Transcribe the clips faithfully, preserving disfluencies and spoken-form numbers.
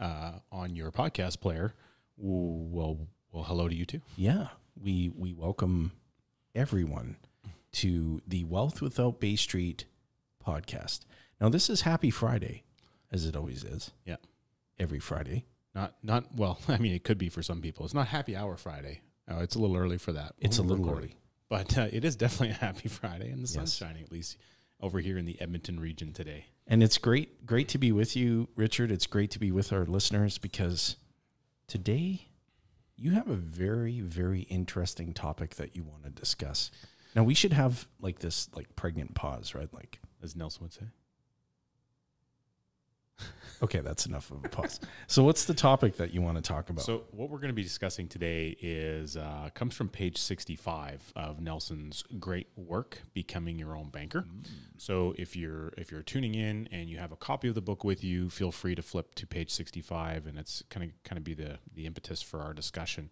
uh, on your podcast player, well, well, hello to you too. Yeah, we we welcome everyone to the Wealth Without Bay Street podcast. Now, this is Happy Friday, as it always is. Yeah, every Friday. Not not well. I mean, it could be for some people. It's not Happy Hour Friday. Oh, it's a little early for that. It's a little early, but uh, it is definitely a Happy Friday, and the sun's Yes. shining at least over here in the Edmonton region today. and it's great great to be with you, Richard. It's great to be with our listeners because today you have a very, very interesting topic that you want to discuss. Now, we should have like this like pregnant pause, right? Like, As Nelson would say. okay, that's enough of a pause. So what's the topic that you want to talk about? So what we're going to be discussing today is uh, comes from page sixty-five of Nelson's great work, Becoming Your Own Banker. Mm. So if you're if you're tuning in and you have a copy of the book with you, feel free to flip to page sixty-five, and it's kind of kind of be the the impetus for our discussion.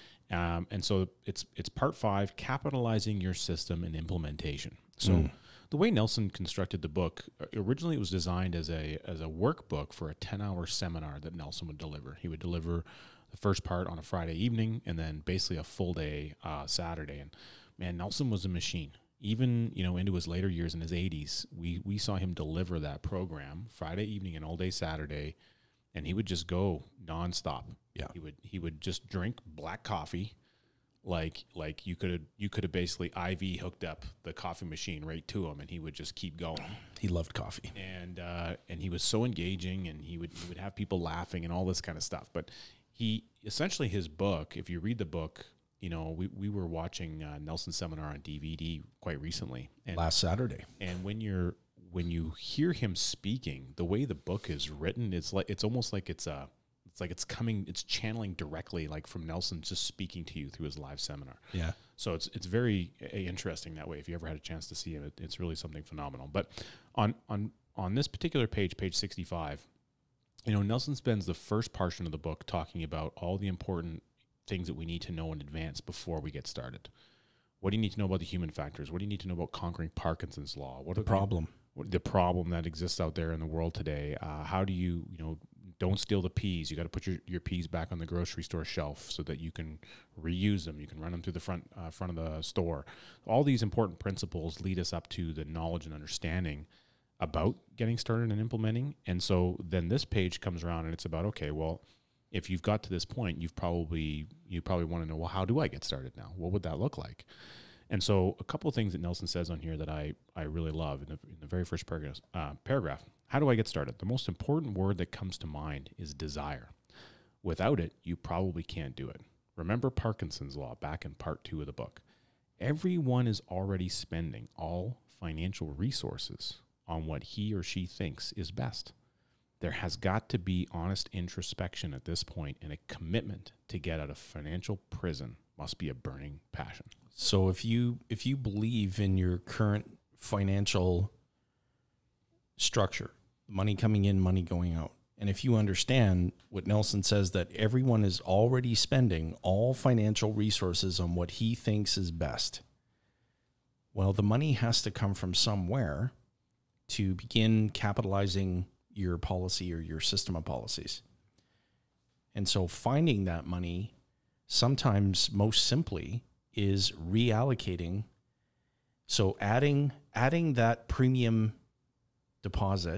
Um, and so it's it's part five, capitalizing your system and implementation. So. Mm. The way Nelson constructed the book, originally it was designed as a as a workbook for a ten-hour seminar that Nelson would deliver. He would deliver the first part on a Friday evening and then basically a full day uh, Saturday. And man, Nelson was a machine. Even, you know, into his later years in his eighties, we we saw him deliver that program Friday evening and all day Saturday, and he would just go nonstop. Yeah, he would he would just drink black coffee. Like like you could have you could have basically I V hooked up the coffee machine right to him, and he would just keep going. He loved coffee, and uh, and he was so engaging, and he would he would have people laughing and all this kind of stuff. But he essentially his book, if you read the book, you know we we were watching uh, Nelson's seminar on D V D quite recently, and, last Saturday. And when you're when you hear him speaking, the way the book is written, it's like it's almost like it's a It's like it's coming, it's channeling directly, like from Nelson, just speaking to you through his live seminar. Yeah. So it's it's very uh, interesting that way. If you ever had a chance to see him, it, it's really something phenomenal. But on on on this particular page, page sixty-five, you know, Nelson spends the first portion of the book talking about all the important things that we need to know in advance before we get started. What do you need to know about the human factors? What do you need to know about conquering Parkinson's law? What the are problem? The, the problem that exists out there in the world today. Uh, how do you, you know, don't steal the peas. You got to put your, your peas back on the grocery store shelf so that you can reuse them. You can run them through the front uh, front of the store. All these important principles lead us up to the knowledge and understanding about getting started and implementing. And so then this page comes around and it's about, okay, well, if you've got to this point, you've probably you probably want to know, well, how do I get started now? What would that look like? And so a couple of things that Nelson says on here that I, I really love in the, in the very first paragraph, uh, paragraph. How do I get started? The most important word that comes to mind is desire. Without it, you probably can't do it. Remember Parkinson's law back in part two of the book. Everyone is already spending all financial resources on what he or she thinks is best. There has got to be honest introspection at this point, and a commitment to get out of financial prison must be a burning passion. So if you if you believe in your current financial structure, money coming in, money going out, and if you understand what Nelson says, that everyone is already spending all financial resources on what he thinks is best, well, the money has to come from somewhere to begin capitalizing your policy or your system of policies. And so finding that money, sometimes most simply, is reallocating. So adding adding that premium deposit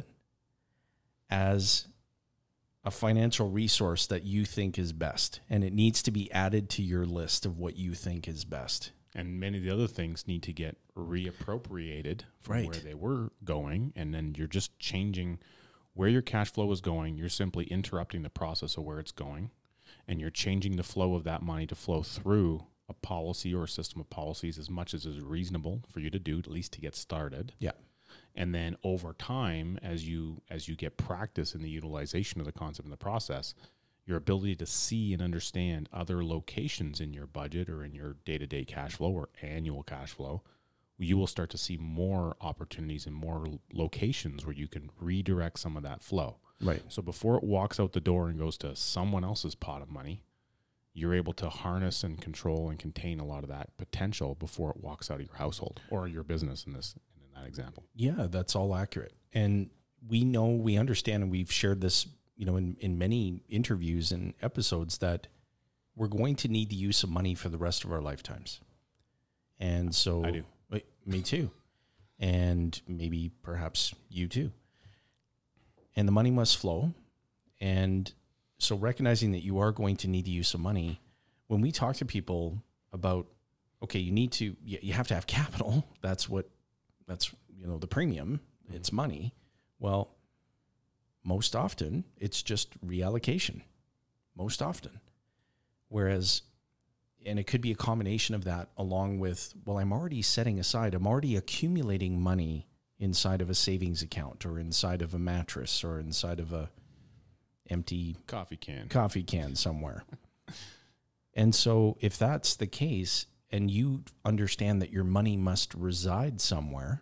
as a financial resource that you think is best, and it needs to be added to your list of what you think is best. And many of the other things need to get reappropriated from Right. where they were going, and then you're just changing where your cash flow is going. You're simply interrupting the process of where it's going, and you're changing the flow of that money to flow through a policy or a system of policies as much as is reasonable for you to do, at least to get started. Yeah. And then over time, as you as you get practice in the utilization of the concept in the process, your ability to see and understand other locations in your budget or in your day-to-day cash flow or annual cash flow, you will start to see more opportunities and more locations where you can redirect some of that flow. Right. So before it walks out the door and goes to someone else's pot of money, you're able to harness and control and contain a lot of that potential before it walks out of your household or your business in this in that example. Yeah, that's all accurate. And we know, we understand, and we've shared this you know, in, in many interviews and episodes that we're going to need to use some money for the rest of our lifetimes. And so I do. Wait, me too. And maybe perhaps you too. And the money must flow. And so recognizing that you are going to need to use some money, when we talk to people about, okay, you need to, you have to have capital. That's what, that's, you know, the premium, it's money. Well, most often it's just reallocation, most often. Whereas, and it could be a combination of that along with, well, I'm already setting aside, I'm already accumulating money inside of a savings account or inside of a mattress or inside of a empty coffee can, coffee can somewhere. And so if that's the case and you understand that your money must reside somewhere,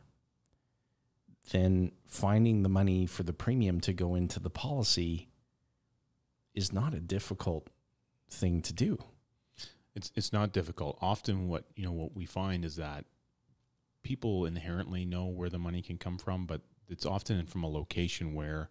then finding the money for the premium to go into the policy is not a difficult thing to do. It's it's not difficult. Often what, you know, what we find is that people inherently know where the money can come from, but it's often from a location where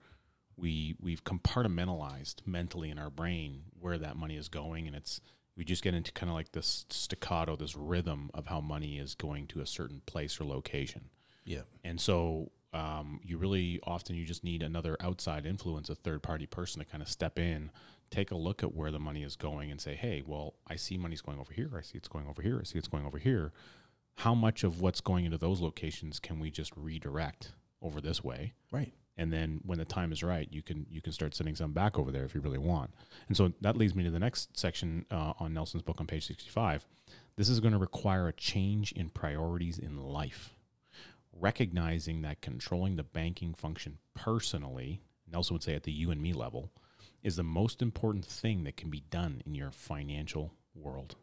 we we've compartmentalized mentally in our brain where that money is going, and it's we just get into kind of like this staccato, this rhythm of how money is going to a certain place or location. Yeah. And so um, you really often you just need another outside influence, a third party person to kind of step in, take a look at where the money is going and say, hey, well, I see money's going over here. I see it's going over here. I see it's going over here. How much of what's going into those locations can we just redirect over this way? Right. And then when the time is right, you can you can start sending some back over there if you really want. And so that leads me to the next section uh, on Nelson's book on page sixty-five. This is going to require a change in priorities in life. Recognizing that controlling the banking function personally, Nelson would say at the you and me level, is the most important thing that can be done in your financial world.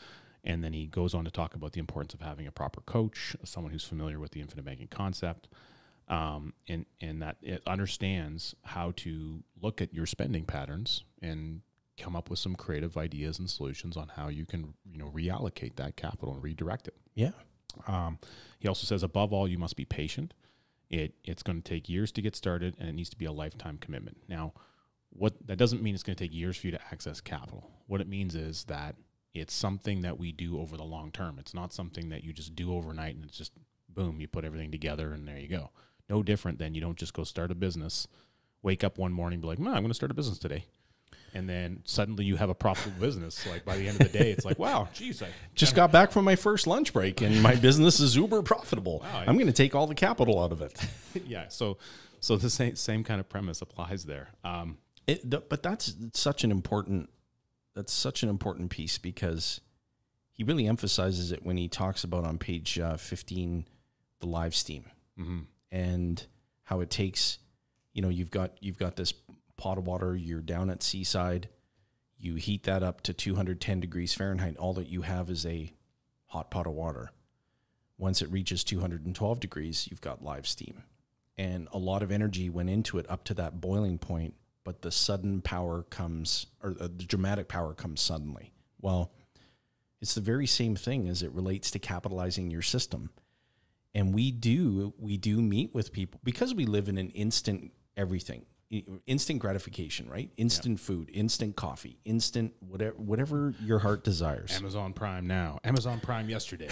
And then he goes on to talk about the importance of having a proper coach, someone who's familiar with the infinite banking concept, um, and, and that it understands how to look at your spending patterns and come up with some creative ideas and solutions on how you can, you know, reallocate that capital and redirect it. Yeah. Um, he also says, above all, you must be patient. It It's going to take years to get started, and it needs to be a lifetime commitment. Now, what that doesn't mean it's going to take years for you to access capital. What it means is that it's something that we do over the long term. It's not something that you just do overnight and it's just, boom, you put everything together and there you go. No different than you don't just go start a business, wake up one morning and be like, no, I'm going to start a business today. And then suddenly you have a profitable business. Like by the end of the day, it's like, wow, geez, I just got back from my first lunch break and my business is uber profitable. Wow, I'm going to take all the capital out of it. Yeah. So, so the same, same kind of premise applies there. Um, it, th- but that's such an important, that's such an important piece because he really emphasizes it when he talks about on page uh, fifteen, the live steam mm-hmm. and how it takes, you know, you've got, you've got this pot of water, you're down at seaside, you heat that up to two hundred ten degrees Fahrenheit. All that you have is a hot pot of water. Once it reaches two hundred twelve degrees, you've got live steam. And a lot of energy went into it up to that boiling point, but the sudden power comes, or the dramatic power comes suddenly. Well, it's the very same thing as it relates to capitalizing your system. And we do, we do meet with people because we live in an instant everything. Instant gratification, right? Instant yeah. food, instant coffee, instant whatever whatever your heart desires. Amazon Prime now. Amazon Prime yesterday.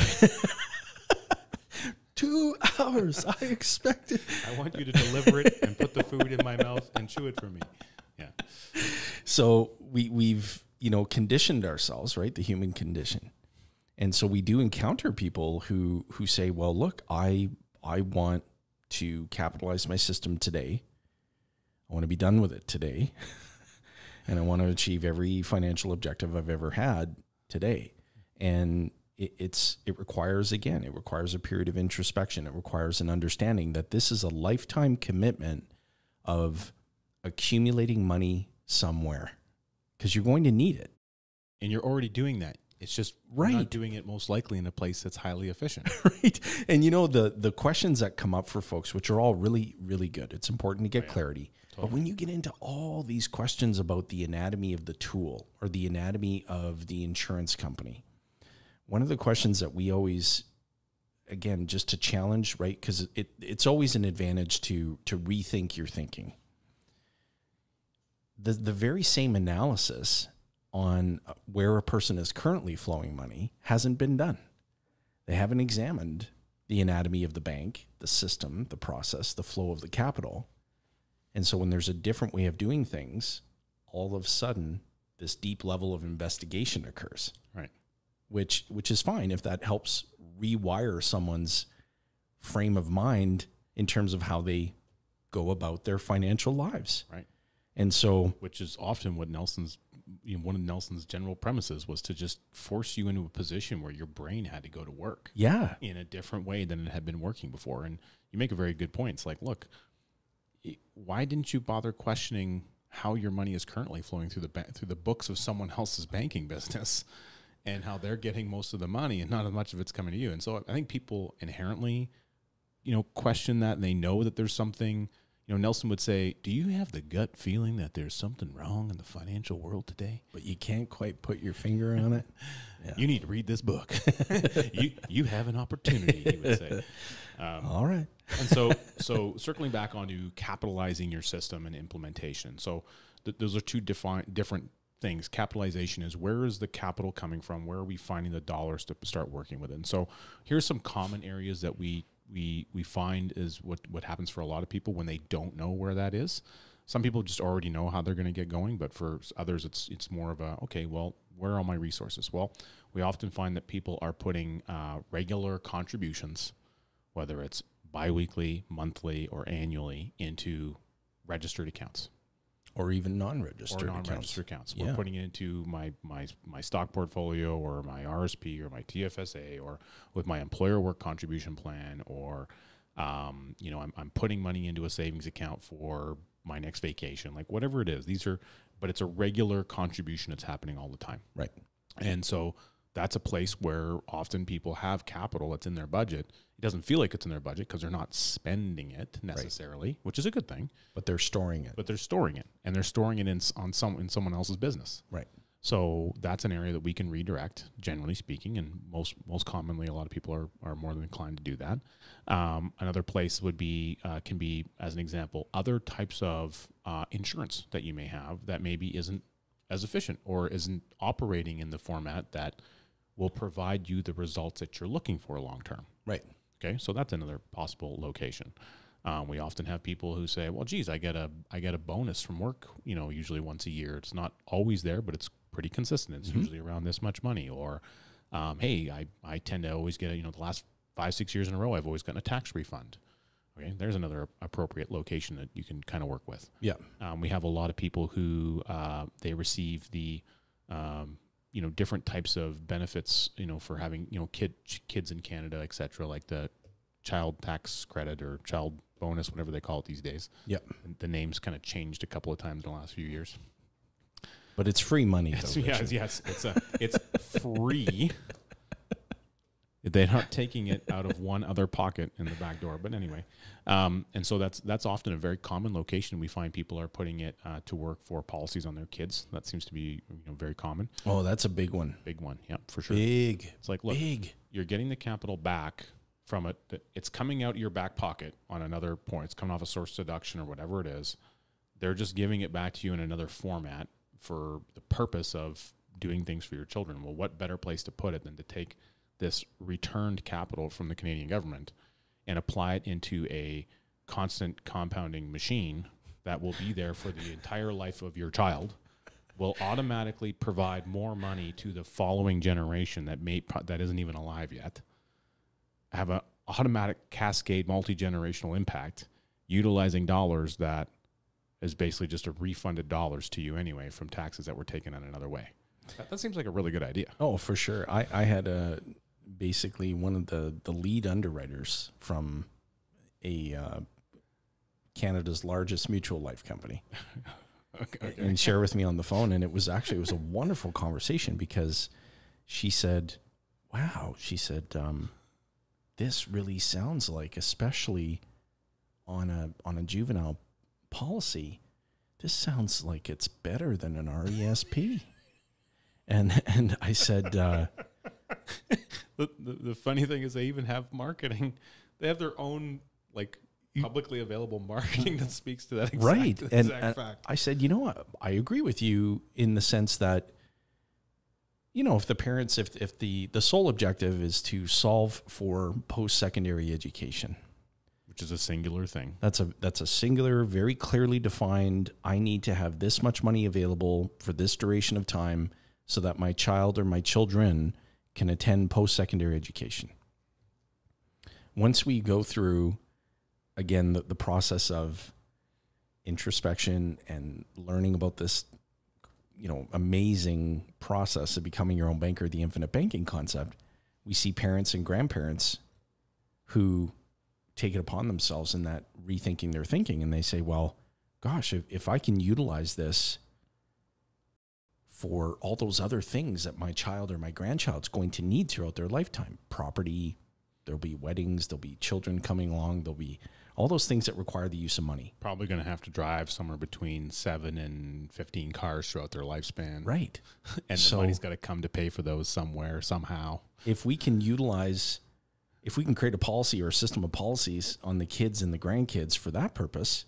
Two hours. I expected. I want you to deliver it and put the food in my mouth and chew it for me. Yeah. So we we've, you know, conditioned ourselves, right? The human condition. And so we do encounter people who who say, well, look, I I want to capitalize my system today. I want to be done with it today. And I want to achieve every financial objective I've ever had today. And it, it's, it requires, again, it requires a period of introspection. It requires an understanding that this is a lifetime commitment of accumulating money somewhere because you're going to need it. And you're already doing that. It's just right. not doing it most likely in a place that's highly efficient. Right. And you know, the the questions that come up for folks, which are all really, really good. It's important to get right. clarity. Totally. But when you get into all these questions about the anatomy of the tool or the anatomy of the insurance company, one of the questions that we always, again, just to challenge, right? Because it, it's always an advantage to to rethink your thinking. the, the very same analysis on where a person is currently flowing money hasn't been done. They haven't examined the anatomy of the bank, the system, the process, the flow of the capital. And so when there's a different way of doing things, all of a sudden, this deep level of investigation occurs. Right. Which which is fine if that helps rewire someone's frame of mind in terms of how they go about their financial lives. Right. And so, which is often what Nelson's, you know, one of Nelson's general premises was to just force you into a position where your brain had to go to work. Yeah. In a different way than it had been working before. And you make a very good point. It's like, look, why didn't you bother questioning how your money is currently flowing through the ba- through the books of someone else's banking business, and how they're getting most of the money and not as much of it's coming to you? And so I think people inherently, you know, question that, and they know that there's something. You know, Nelson would say, do you have the gut feeling that there's something wrong in the financial world today? But you can't quite put your finger on it. Yeah. You need to read this book. you you have an opportunity, he would say. Um, All right. and so so circling back onto capitalizing your system and implementation. So th- those are two defi- different things. Capitalization is, where is the capital coming from? Where are we finding the dollars to start working with it? And so here's some common areas that we we we find is what, what happens for a lot of people when they don't know where that is. Some people just already know how they're going to get going, but for others, it's it's more of a, okay, well, where are all my resources? Well, we often find that people are putting uh, regular contributions, whether it's biweekly, monthly, or annually, into registered accounts. Or even non-registered or non-registered accounts. accounts. We're yeah. putting it into my, my my stock portfolio, or my R S P, or my T F S A, or with my employer work contribution plan, or um, you know, I'm I'm putting money into a savings account for my next vacation, like whatever it is. These are, but it's a regular contribution that's happening all the time. Right. And so that's a place where often people have capital that's in their budget. It doesn't feel like it's in their budget because they're not spending it necessarily, right, which is a good thing. But they're storing it. But they're storing it, and they're storing it in on some in someone else's business. Right. So that's an area that we can redirect, generally speaking, and most most commonly, a lot of people are are more than inclined to do that. Um, another place would be uh, can be, as an example, other types of uh, insurance that you may have that maybe isn't as efficient or isn't operating in the format that will provide you the results that you're looking for long term. Right. Okay, so that's another possible location. Um, we often have people who say, "Well, geez, I get a I get a bonus from work, you know, usually once a year. It's not always there, but it's pretty consistent. It's mm-hmm. usually around this much money." Or, um, "Hey, I, I tend to always get, you know, the last five six years in a row, I've always gotten a tax refund." Okay, there's another appropriate location that you can kind of work with. Yeah, um, we have a lot of people who uh, they receive the um, you know, different types of benefits, you know, for having, you know, kid kids in Canada, et cetera, like the child tax credit or child bonus, whatever they call it these days. Yep. The name's kind of changed a couple of times in the last few years. But it's free money, It's, though. yeah, it's, yeah, it's, it's, a, it's free. They're not taking it out of one other pocket in the back door. But anyway, um, and so that's that's often a very common location. We find people are putting it uh, to work for policies on their kids. That seems to be, you know, very common. Oh, that's a big one. Big one, yeah, for sure. Big. It's like, look, big. You're getting the capital back from it. It's coming out of your back pocket on another point. It's coming off a source deduction or whatever it is. They're just giving it back to you in another format for the purpose of doing things for your children. Well, what better place to put it than to take this returned capital from the Canadian government and apply it into a constant compounding machine that will be there for the entire life of your child, will automatically provide more money to the following generation that may that isn't even alive yet, have an automatic cascade multi-generational impact, utilizing dollars that is basically just a refunded dollars to you anyway from taxes that were taken in another way. That, that seems like a really good idea. Oh, for sure. I, I had a basically one of the, the lead underwriters from a uh, Canada's largest mutual life company okay, okay. and share with me on the phone. And it was actually, it was a wonderful conversation because she said, wow, she said, um, this really sounds like, especially on a, on a juvenile policy, this sounds like it's better than an R E S P. And, and I said, uh, The, the, the funny thing is they even have marketing. They have their own, like, publicly available marketing that speaks to that exact, right. exact And, and fact. I said, you know what? I agree with you in the sense that, you know, if the parents, if if the, the sole objective is to solve for post-secondary education, which is a singular thing. That's a that's a singular, very clearly defined, I need to have this much money available for this duration of time so that my child or my children can attend post-secondary education. Once we go through, again, the, the process of introspection and learning about this, you know, amazing process of becoming your own banker, the infinite banking concept, we see parents and grandparents who take it upon themselves in that rethinking their thinking. And they say, well, gosh, if, if I can utilize this for all those other things that my child or my grandchild's going to need throughout their lifetime, property, there'll be weddings, there'll be children coming along, there'll be all those things that require the use of money. Probably going to have to drive somewhere between seven and fifteen cars throughout their lifespan. Right. And So- the money's got to come to pay for those somewhere, somehow. If we can utilize, if we can create a policy or a system of policies on the kids and the grandkids for that purpose,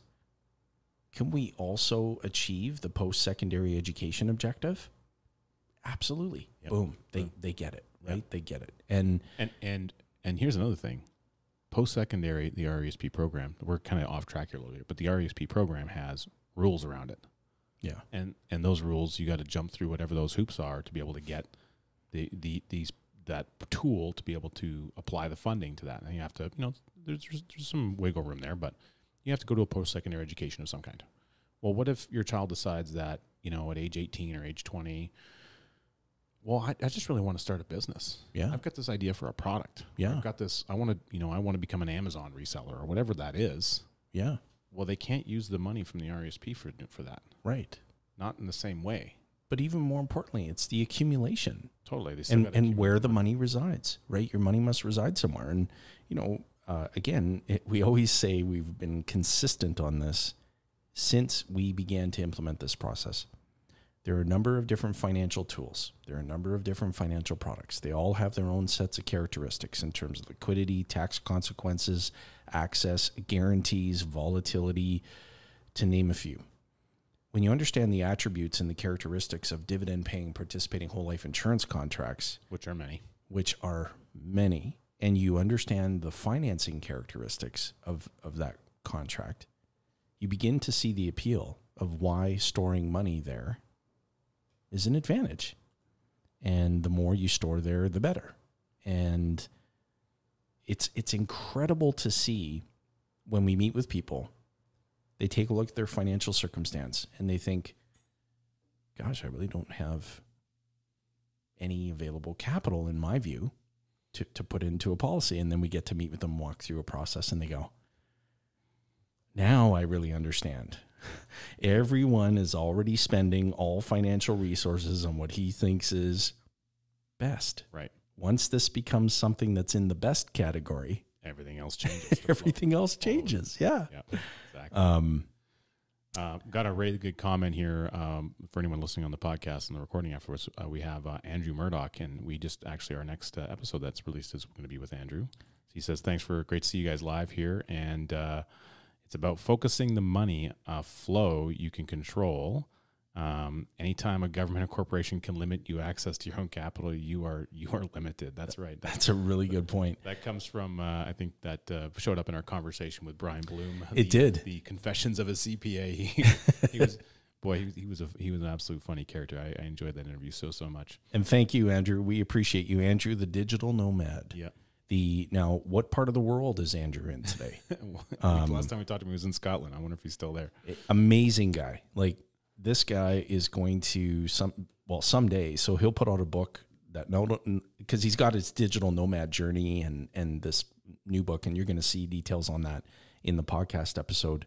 can we also achieve the post-secondary education objective? Absolutely. Yep. Boom. They Boom. they get it, right? Yep. They get it. And And and and here's another thing. Post-secondary, the R E S P program, we're kind of off track here a little bit, but the R E S P program has rules around it. yeah, And and those rules, you got to jump through whatever those hoops are to be able to get the, the these that tool to be able to apply the funding to that. And you have to, you know, there's, there's, there's some wiggle room there, but you have to go to a post-secondary education of some kind. Well, what if your child decides that, you know, at age eighteen or age twenty, well, I, I just really want to start a business. Yeah. I've got this idea for a product. Yeah. I've got this, I want to, you know, I want to become an Amazon reseller or whatever that is. yeah, Well, they can't use the money from the R E S P for, for that. right. Not in the same way. But even more importantly, it's the accumulation. Totally. They still and gotta and keep- where the money resides, right? Your money must reside somewhere. And, you know, uh, again, it, we always say we've been consistent on this since we began to implement this process. There are a number of different financial tools. There are a number of different financial products. They all have their own sets of characteristics in terms of liquidity, tax consequences, access, guarantees, volatility, to name a few. When you understand the attributes and the characteristics of dividend-paying participating whole life insurance contracts, which are many. which are many, and you understand the financing characteristics of, of that contract, you begin to see the appeal of why storing money there is an advantage. And the more you store there, the better. And it's it's incredible to see when we meet with people, they take a look at their financial circumstance and they think, gosh, I really don't have any available capital, in my view, to, to put into a policy. And then we get to meet with them, walk through a process, and they go, now I really understand. Everyone is already spending all financial resources on what he thinks is best. Right. Once this becomes something that's in the best category, Everything else changes. to flow. everything else changes. Yeah. Yeah, exactly. Um, Uh, got a really good comment here um, for anyone listening on the podcast and the recording afterwards. Uh, we have uh, Andrew Murdoch, and we just actually, our next uh, episode that's released is going to be with Andrew. He says, thanks for great to see you guys live here. And uh, it's about focusing the money uh, flow you can control. Um, anytime a government or corporation can limit you access to your own capital, you are you are limited. That's right. that's a really good point. That comes from, uh, I think that uh, showed up in our conversation with Brian Bloom. It the, did. The Confessions of a C P A. He, he was, boy, he, he was a he was an absolute funny character. I, I enjoyed that interview so so much. And thank you, Andrew. We appreciate you, Andrew, the digital nomad. Yeah. The now, what part of the world is Andrew in today? um, last time we talked to him, he was in Scotland. I wonder if he's still there. Amazing guy. Like, this guy is going to some well someday. So he'll put out a book that no, because he's got his digital nomad journey and and this new book, and you're going to see details on that in the podcast episode.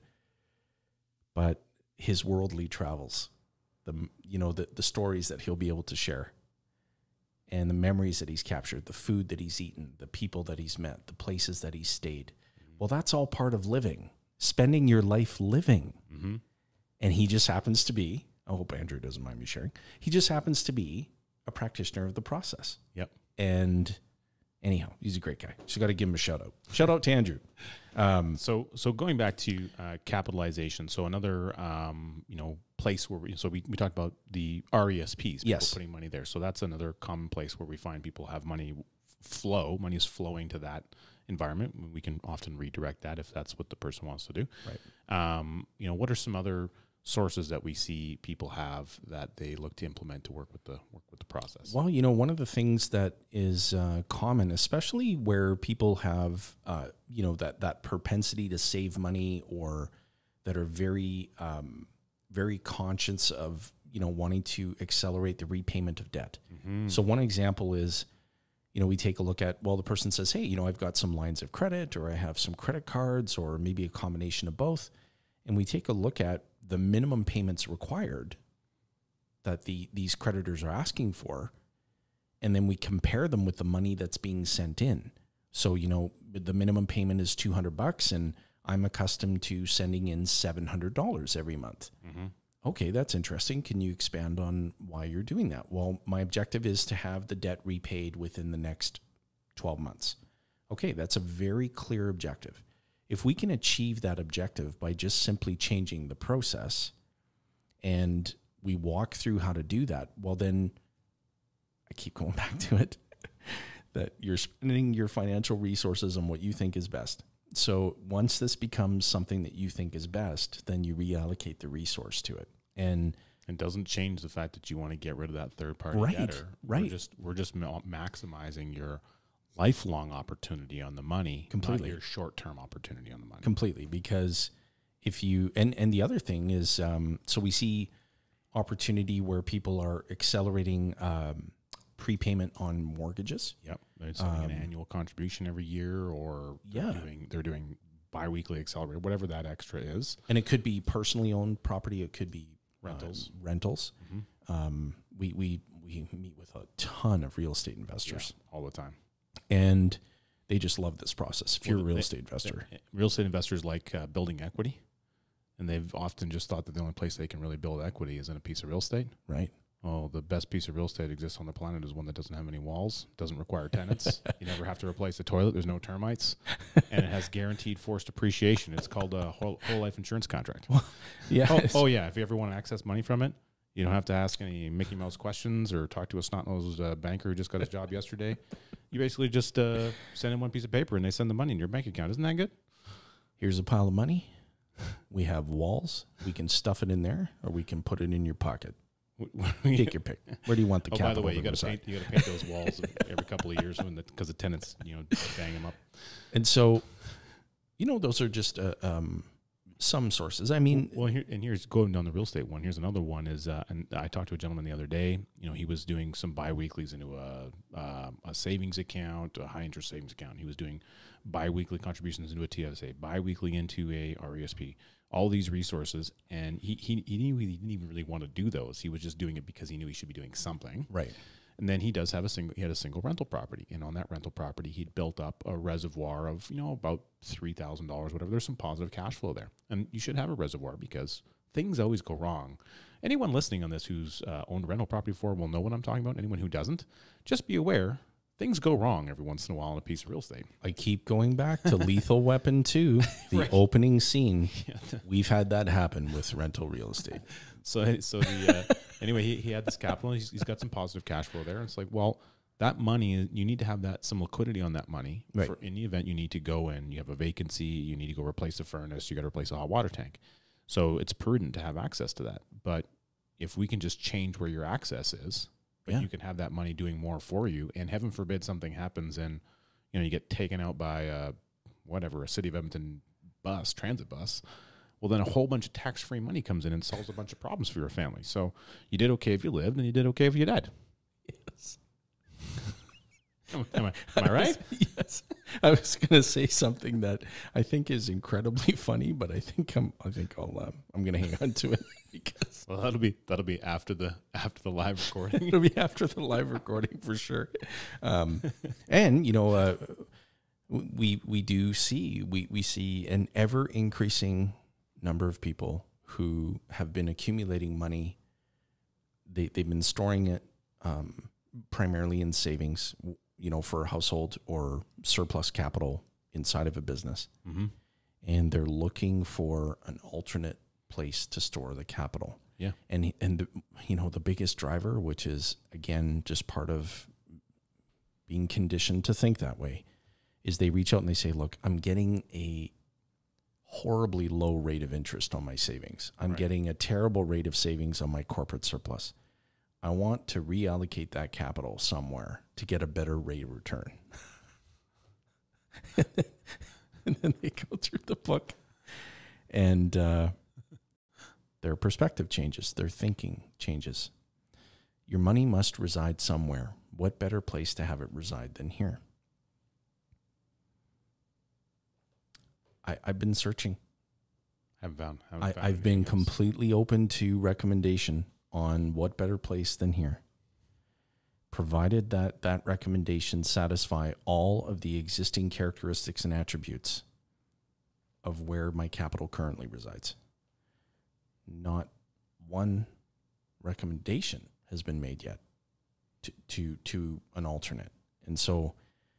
But his worldly travels, the you know the the stories that he'll be able to share, and the memories that he's captured, the food that he's eaten, the people that he's met, the places that he's stayed. Well, that's all part of living, spending your life living. Mm-hmm. And he just happens to be, I hope Andrew doesn't mind me sharing, he just happens to be a practitioner of the process. Yep. And Anyhow, he's a great guy. Just got to give him a shout out. Shout out to Andrew. Um, so, so going back to uh, capitalization. So another, um, you know, place where we, so we, we talked about the R E S Ps, people yes. putting money there. So that's another common place where we find people have money flow. Money is flowing to that environment. We can often redirect that if that's what the person wants to do. Right. Um, you know, what are some other sources that we see people have that they look to implement to work with the work with the process? Well, you know, one of the things that is uh, common, especially where people have, uh, you know, that that propensity to save money, or that are very, um, very conscious of, you know, wanting to accelerate the repayment of debt. Mm-hmm. So one example is, you know, we take a look at, well, the person says, hey, you know, I've got some lines of credit, or I have some credit cards, or maybe a combination of both. And we take a look at the minimum payments required that the these creditors are asking for, and then we compare them with the money that's being sent in. So, you know, the minimum payment is two hundred bucks, and I'm accustomed to sending in seven hundred dollars every month. Mm-hmm. Okay, that's interesting. Can you expand on why you're doing that? Well, my objective is to have the debt repaid within the next twelve months. Okay, that's a very clear objective. If we can achieve that objective by just simply changing the process, and we walk through how to do that, well, then I keep going back to it, that you're spending your financial resources on what you think is best. So once this becomes something that you think is best, then you reallocate the resource to it. And it doesn't change the fact that you want to get rid of that third party right, debtor. Right. We're just, we're just ma- maximizing your lifelong opportunity on the money, completely, not your short-term opportunity on the money. Completely, because if you, and, and the other thing is, um, so we see opportunity where people are accelerating um, prepayment on mortgages. Yep. They're sending um, an annual contribution every year, or they're yeah. doing, they're doing biweekly accelerated, whatever that extra is. And it could be personally owned property. It could be rentals. Uh, rentals. Mm-hmm. Um, we, we, we meet with a ton of real estate investors. Yeah, all the time. And they just love this process. If well, you're a real they, estate investor, they, real estate investors like uh, building equity, and they've often just thought that the only place they can really build equity is in a piece of real estate. Right. Well, the best piece of real estate exists on the planet is one that doesn't have any walls, doesn't require tenants. You never have to replace the toilet. There's no termites, and it has guaranteed forced appreciation. It's called a whole, whole life insurance contract. Well, yeah. Oh, oh, yeah. If you ever want to access money from it, you don't have to ask any Mickey Mouse questions or talk to a snot-nosed uh, banker who just got his job yesterday. You basically just uh, send in one piece of paper, and they send the money in your bank account. Isn't that good? Here's a pile of money. We have walls. We can stuff it in there, or we can put it in your pocket. Take your pick. Where do you want the oh, capital? By the way, you got to paint. You got to paint those walls every couple of years when because the, the tenants, you know, bang them up. And so, you know, those are just uh, um, some sources. I mean, well, here, and here's going down the real estate one. Here's another one is, uh, and I talked to a gentleman the other day. You know, he was doing some biweeklies into a uh, a savings account, a high interest savings account. He was doing biweekly contributions into a T S A, biweekly into a R E S P. All these resources, and he he he knew he didn't even really want to do those. He was just doing it because he knew he should be doing something. Right. And then he does have a single. He had a single rental property, and on that rental property, he'd built up a reservoir of you know about three thousand dollars, whatever. There's some positive cash flow there, and you should have a reservoir because things always go wrong. Anyone listening on this who's uh, owned rental property before will know what I'm talking about. Anyone who doesn't, just be aware. Things go wrong every once in a while on a piece of real estate. I keep going back to Lethal Weapon two, the right. opening scene. Yeah. We've had that happen with rental real estate. So, so the uh, anyway, he, he had this capital. He's, he's got some positive cash flow there. And it's like, well, that money, you need to have that some liquidity on that money. Right. For in the event you need to go in, you have a vacancy, you need to go replace the furnace, you got to replace a hot water tank. So it's prudent to have access to that. But if we can just change where your access is, but yeah. you can have that money doing more for you, and heaven forbid something happens and you know you get taken out by a, whatever a City of Edmonton bus, transit bus. Well, then a whole bunch of tax-free money comes in and solves a bunch of problems for your family. So you did okay if you lived, and you did okay if you died. Yes. am, I, am I right? Yes. I was going to say something that I think is incredibly funny, but I think I'm I think I'll um, I'm going to hang on to it because well that'll be that'll be after the after the live recording. It'll be after the live recording for sure. Um, and you know, uh, we we do see we we see an ever increasing number of people who have been accumulating money. They they've been storing it um, primarily in savings. You you know, for a household or surplus capital inside of a business. Mm-hmm. And they're looking for an alternate place to store the capital. Yeah. And, and the, you know, the biggest driver, which is, again, just part of being conditioned to think that way, is they reach out and they say, look, I'm getting a horribly low rate of interest on my savings. I'm right. getting a terrible rate of savings on my corporate surplus. I want to reallocate that capital somewhere to get a better rate of return. And then they go through the book and uh, their perspective changes. Their thinking changes. Your money must reside somewhere. What better place to have it reside than here? I, I've been searching. Haven't found. Haven't I, found I've been anything else. completely open to recommendation on what better place than here, provided that that recommendation satisfy all of the existing characteristics and attributes of where my capital currently resides. Not one recommendation has been made yet to, to, to an alternate. And so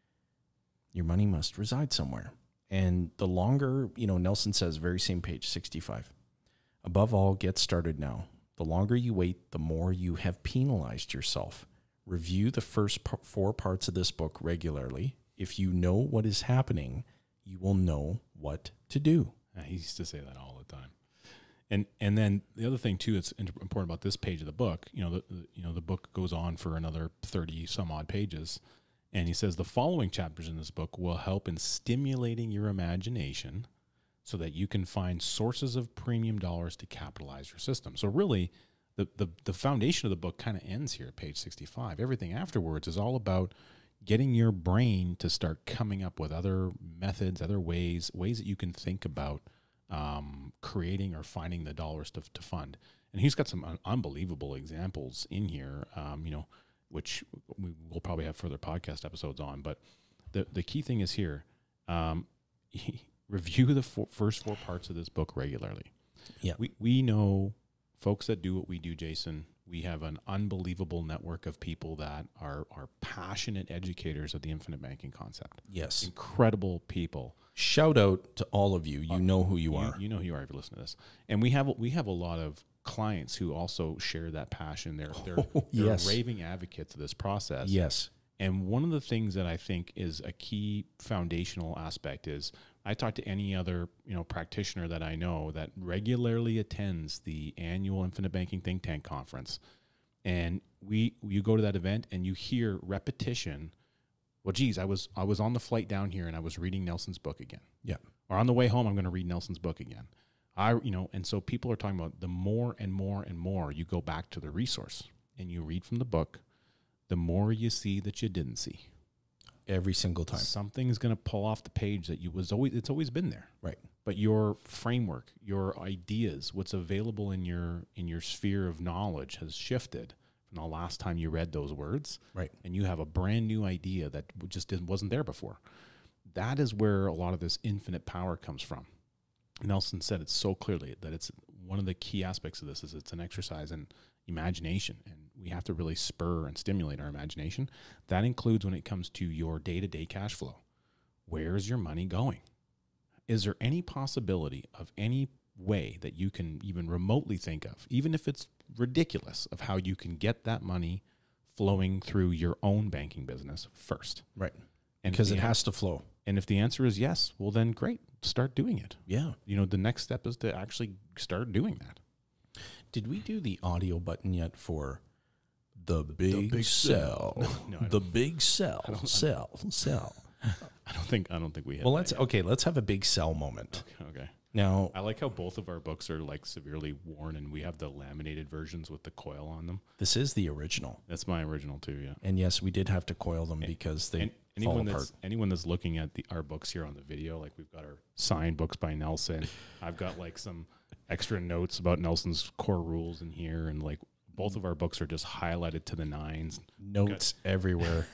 your money must reside somewhere. And the longer, you know, Nelson says, very same page, sixty-five. Above all, get started now. The longer you wait, the more you have penalized yourself. Review the first p- four parts of this book regularly. If you know what is happening, you will know what to do. Yeah, he used to say that all the time. And and then the other thing too, it's important about this page of the book. You know, the, the you know the book goes on for another thirty some odd pages, and he says the following chapters in this book will help in stimulating your imagination, so that you can find sources of premium dollars to capitalize your system. So really, the the, the foundation of the book kind of ends here at page sixty-five. Everything afterwards is all about getting your brain to start coming up with other methods, other ways, ways that you can think about um, creating or finding the dollars to, to fund. And he's got some un- unbelievable examples in here, um, you know, which we will probably have further podcast episodes on. But the, the key thing is here, um, he, review the four, first four parts of this book regularly. Yeah. We, we know folks that do what we do, Jayson. We have an unbelievable network of people that are, are passionate educators of the infinite banking concept. Yes. Incredible people. Shout out to all of you. You Uh, know who you, You, are. you know who you are if you listen to this. And we have we have a lot of clients who also share that passion. They're they're, Oh, they're yes. raving advocates of this process. Yes. And one of the things that I think is a key foundational aspect is I talk to any other, you know, practitioner that I know that regularly attends the annual Infinite Banking Think Tank Conference. And we you go to that event and you hear repetition. Well, geez, I was I was on the flight down here and I was reading Nelson's book again. Yeah. Or on the way home, I'm going to read Nelson's book again. I, you know, and so people are talking about the more and more and more you go back to the resource and you read from the book, the more you see that you didn't see. Every single time. Something's going to pull off the page that you was always, it's always been there. Right. But your framework, your ideas, what's available in your, in your sphere of knowledge has shifted from the last time you read those words. Right. And you have a brand new idea that just didn't, wasn't there before. That is where a lot of this infinite power comes from. Nelson said it so clearly that it's one of the key aspects of this is it's an exercise in imagination, and we have to really spur and stimulate our imagination. That includes when it comes to your day-to-day cash flow. Where is your money going? Is there any possibility of any way that you can even remotely think of, even if it's ridiculous, of how you can get that money flowing through your own banking business first? Right. And Because the it an- has to flow. And if the answer is yes, well then great, start doing it. Yeah. You know, the next step is to actually start doing that. Did we do the audio button yet for the big, big sell? sell. No, I the big sell, sell, sell. I don't think I don't think we have. Well, that let's yet. okay. Let's have a big sell moment. Okay. Now, I like how both of our books are like severely worn, and we have the laminated versions with the coil on them. this is the original, That's my original too. Yeah. and yes, we did have to coil them because they And fall anyone apart. that's anyone that's looking at the our books here on the video, like we've got our signed books by Nelson. I've got like some extra notes about Nelson's core rules in here, and like both of our books are just highlighted to the nines. Notes everywhere.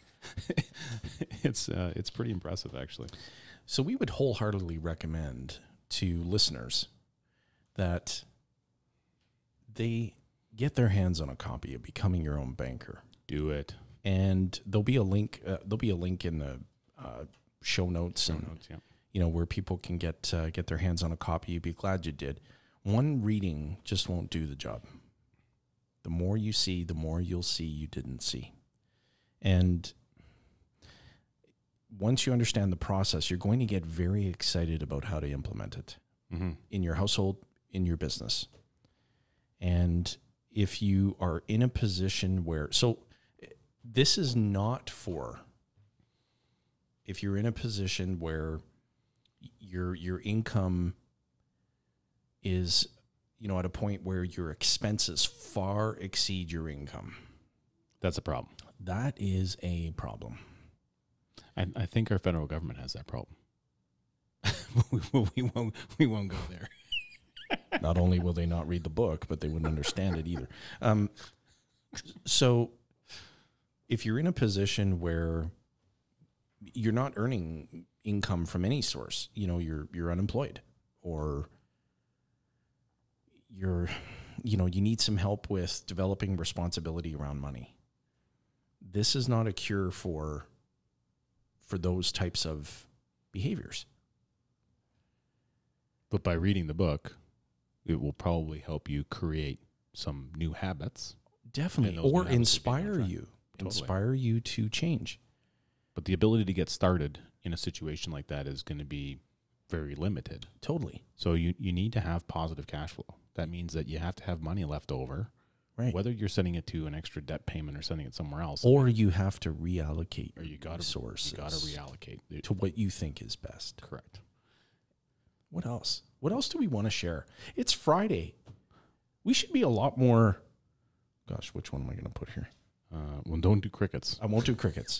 it's uh, it's pretty impressive actually. So we would wholeheartedly recommend to listeners that they get their hands on a copy of Becoming Your Own Banker. Do it. And there'll be a link. Uh, there'll be a link in the uh, show notes, Show and notes, yeah. you know, where people can get uh, get their hands on a copy. You'd be glad you did. One reading just won't do the job. The more you see, the more you'll see you didn't see. And once you understand the process, you're going to get very excited about how to implement it Mm-hmm. in your household, in your business. And if you are in a position where, so this is not for, if you're in a position where your your income is, you know, at a point where your expenses far exceed your income. That's a problem. That is a problem. I, I think our federal government has that problem. we, we won't. We won't go there. Not only will they not read the book, but they wouldn't understand it either. Um, so, if you're in a position where you're not earning income from any source, you know, you're you're unemployed, or you're, you know, you need some help with developing responsibility around money. This is not a cure for for those types of behaviors. But by reading the book, it will probably help you create some new habits. Definitely. And those new Or habits will be inspire on track. you. Totally. Inspire you to change. But the ability to get started in a situation like that is going to be very limited. Totally. So you, you need to have positive cash flow. That means that you have to have money left over, Right. whether you're sending it to an extra debt payment or sending it somewhere else. Or you have to reallocate or you got to resources you got to reallocate. to what you think is best. Correct. What else? What else do we want to share? It's Friday. We should be a lot more. Gosh, which one am I going to put here? Uh, well, don't do crickets. I won't do crickets.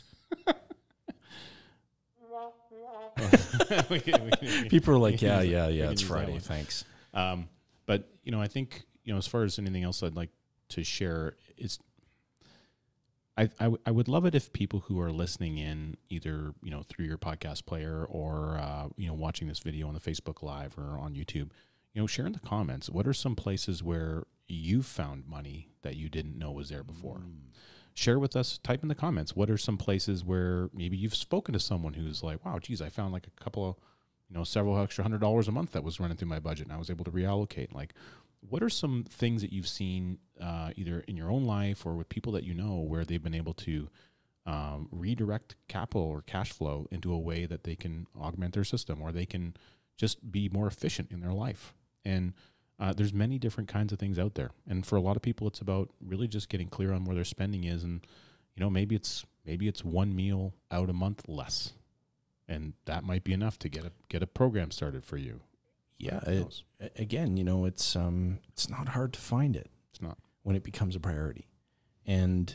We can- we can- People are like, we can yeah, use- yeah, we yeah, can it's use that Friday. one. Thanks. Um, but you know, I think you know, as far as anything else, I'd like to share is, I, I, w- I would love it if people who are listening in, either you know through your podcast player or uh, you know watching this video on the Facebook Live or on YouTube, you know, share in the comments. What are some places where you found money that you didn't know was there before? Mm. Share with us. Type in the comments. What are some places where maybe you've spoken to someone who's like, wow, geez, I found like a couple of, you know, several extra hundred dollars a month that was running through my budget and I was able to reallocate. Like, what are some things that you've seen uh, either in your own life or with people that you know where they've been able to um, redirect capital or cash flow into a way that they can augment their system or they can just be more efficient in their life? And uh, there's many different kinds of things out there. And for a lot of people, it's about really just getting clear on where their spending is. And, you know, maybe it's maybe it's one meal out a month less. And that might be enough to get a get a program started for you. Yeah. Who It, knows? again, you know, it's um, it's not hard to find it It's not. when it becomes a priority, and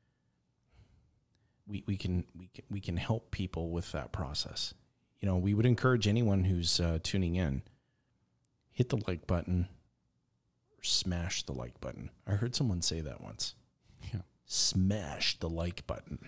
we we can we can, we can help people with that process. You know, we would encourage anyone who's uh, tuning in, hit the like button or smash the like button. I heard someone say that once. Yeah. Smash the like button.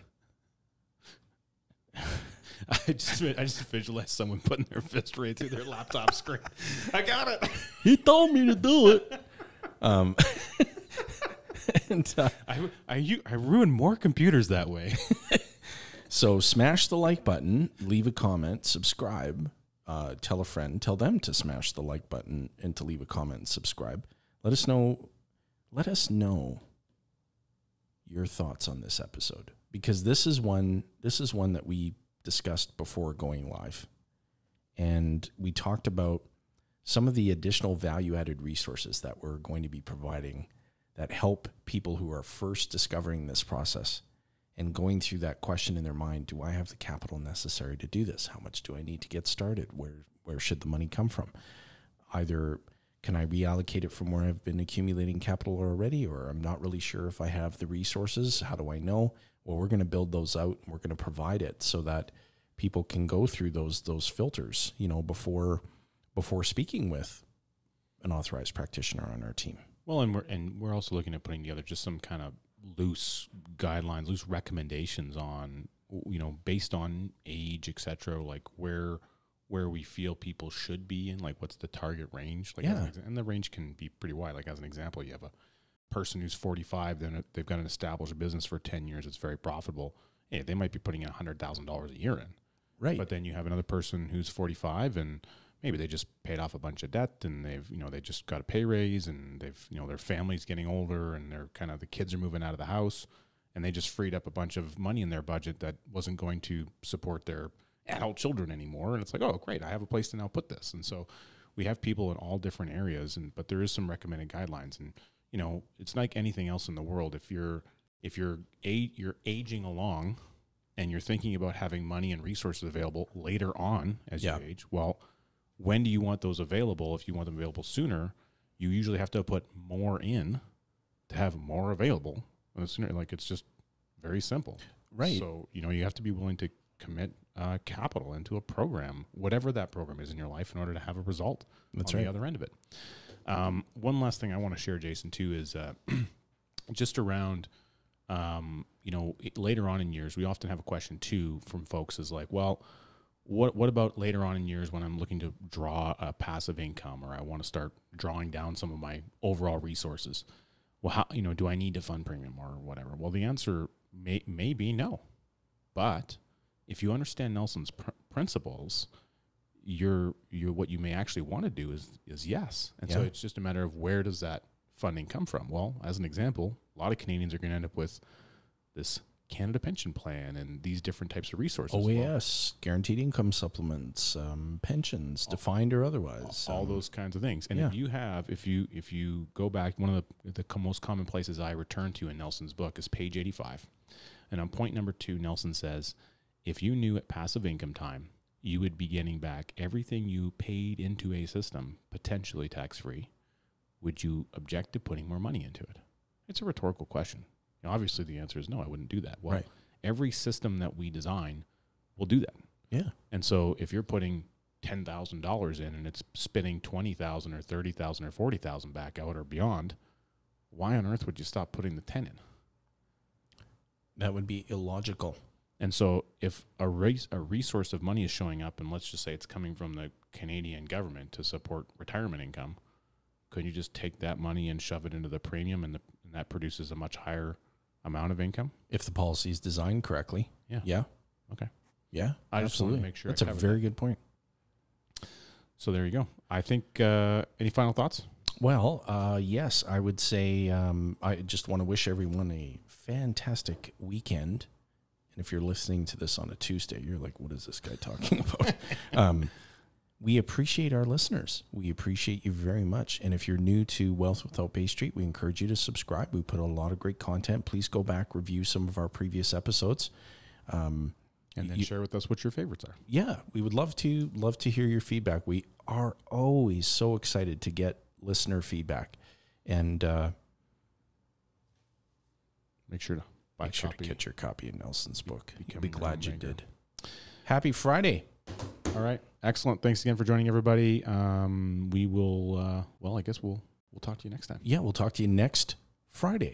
I just I just visualized someone putting their fist right through their laptop screen. I got it. He told me to do it. Um, and uh, I I you I ruined more computers that way. so smash the like button, leave a comment, subscribe, uh, tell a friend, tell them to smash the like button and to leave a comment and subscribe. Let us know. Let us know your thoughts on this episode, because this is one. This is one that we discussed before going live, and we talked about some of the additional value-added resources that we're going to be providing that help people who are first discovering this process and going through that question in their mind: do I have the capital necessary to do this? How much do I need to get started? Where where should the money come from? Either can I reallocate it from where I've been accumulating capital already, or I'm not really sure if I have the resources. How do I know? Well, we're going to build those out, and we're going to provide it so that people can go through those those filters, you know, before before speaking with an authorized practitioner on our team. Well, and we're and we're also looking at putting together just some kind of loose guidelines, loose recommendations on, you know, based on age, et cetera, like where where we feel people should be in, like what's the target range, like Yeah. as an exa- and the range can be pretty wide. Like as an example, you have a person who's forty-five, then they've got an established business for ten years. It's very profitable. Hey, they might be putting in one hundred thousand dollars a year in. Right. But then you have another person who's forty-five and maybe they just paid off a bunch of debt and they've, you know, they just got a pay raise and they've, you know, their family's getting older and they're kind of, the kids are moving out of the house and they just freed up a bunch of money in their budget that wasn't going to support their adult children anymore. And it's like, oh, great, I have a place to now put this. And so we have people in all different areas, and but there is some recommended guidelines. And, you know, it's like anything else in the world. If you're, if you're, a, you're aging along and you're thinking about having money and resources available later on as yeah. you age, well, when do you want those available? If you want them available sooner, you usually have to put more in to have more available. And the sooner, like, it's just very simple. Right. So, you know, you have to be willing to commit uh, capital into a program, whatever that program is in your life, in order to have a result That's on right. the other end of it. Um, one last thing I want to share, Jayson, too, is uh, just around, um, you know, it, later on in years, we often have a question, too, from folks is like, well, What what about later on in years when I'm looking to draw a passive income, or I want to start drawing down some of my overall resources? Well, how, you know, do I need to fund premium or whatever? Well, the answer may, may be no. But if you understand Nelson's pr- principles, you're, you're, what you may actually want to do is, is yes. And yeah. so it's just a matter of where does that funding come from? Well, as an example, a lot of Canadians are going to end up with this Canada pension plan and these different types of resources. O A S, well, guaranteed income supplements, um, pensions, all, defined or otherwise, all um, those kinds of things. And yeah. if you have, if you if you go back, one of the the most common places I return to in Nelson's book is page eighty-five, and on point number two, Nelson says, if you knew at passive income time you would be getting back everything you paid into a system, potentially tax free, would you object to putting more money into it? It's a rhetorical question. Now, obviously, the answer is no, I wouldn't do that. Well, right. every system that we design will do that. Yeah. And so if you're putting ten thousand dollars in and it's spitting twenty thousand dollars or thirty thousand dollars or forty thousand dollars back out or beyond, why on earth would you stop putting the ten in? That would be illogical. And so if a, res- a resource of money is showing up, and let's just say it's coming from the Canadian government to support retirement income, could you just take that money and shove it into the premium, and, the, and that produces a much higher amount of income? If the policy is designed correctly. Yeah. Yeah. Okay. Yeah. I absolutely. just want to make sure. That's a very that. good point. So there you go. I think, uh, any final thoughts? Well, uh, yes, I would say um, I just want to wish everyone a fantastic weekend. And if you're listening to this on a Tuesday, you're like, what is this guy talking about? um, we appreciate our listeners. We appreciate you very much. And if you're new to Wealth Without Bay Street, we encourage you to subscribe. We put a lot of great content. Please go back, review some of our previous episodes. Um, and then you, share with us what your favorites are. Yeah, we would love to love to hear your feedback. We are always so excited to get listener feedback. And uh, make sure to buy make sure copy. to get your copy of Nelson's book. Become You'll be glad you maker. did. Happy Friday. All right. Excellent. Thanks again for joining, everybody. Um, we will, uh, well, I guess we'll, we'll talk to you next time. Yeah, we'll talk to you next Friday.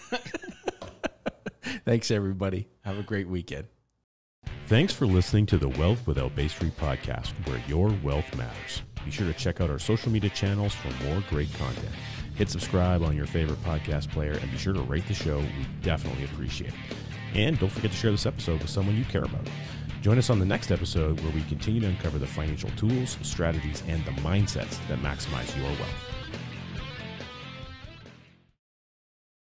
Thanks, everybody. Have a great weekend. Thanks for listening to the Wealth Without Bay Street podcast, where your wealth matters. Be sure to check out our social media channels for more great content. Hit subscribe on your favorite podcast player and be sure to rate the show. We definitely appreciate it. And don't forget to share this episode with someone you care about. Join us on the next episode where we continue to uncover the financial tools, strategies, and the mindsets that maximize your wealth.